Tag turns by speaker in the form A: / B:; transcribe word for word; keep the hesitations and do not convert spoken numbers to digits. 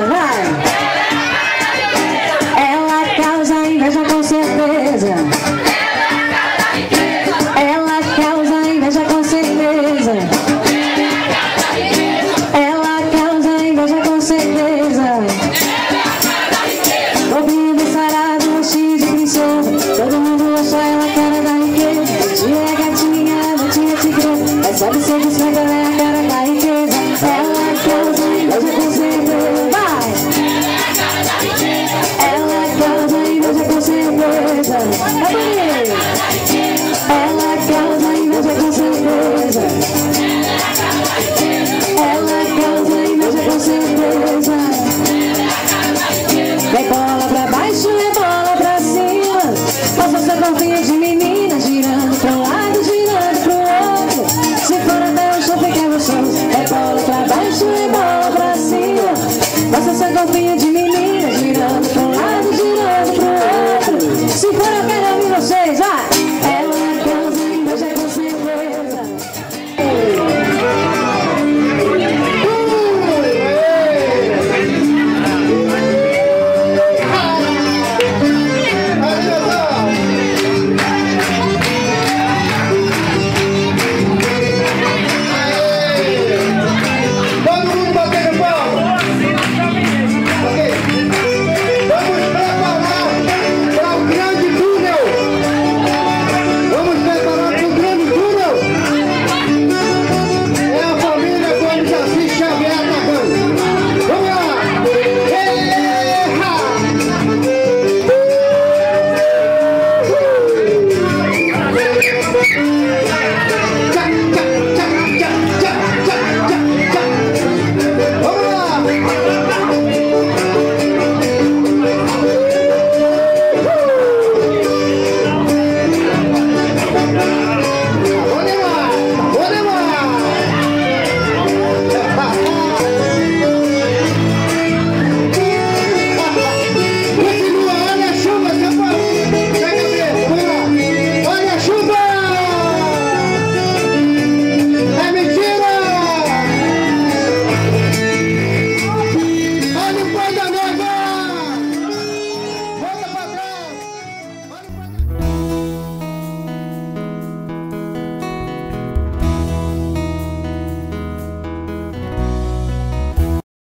A: vai! Ela causa inveja com certeza. Ela causa inveja com certeza. Ela causa inveja com certeza. Ouvindo sarado, cheio de princesa. Todo mundo acha ela cara da riqueza. Dia é gatinha, noite é tigresa. Mas sabe se diz que ela é a cara da riqueza. Ela causa inveja com certeza. Vai! Ela causa inveja com certeza. É bonito! Ela causa inveja com certeza. Ela causa inveja com certeza. É bola pra baixo, é bola pra cima. Passa seu corpinho de menina, girando pra um lado, girando pro outro. Se for até o chão, fica gostoso. É bola pra baixo, é bola pra cima. Passa seu corpinho de menina, girando pra um lado, girando pro outro. Se for, eu quero ouvir vocês, vai!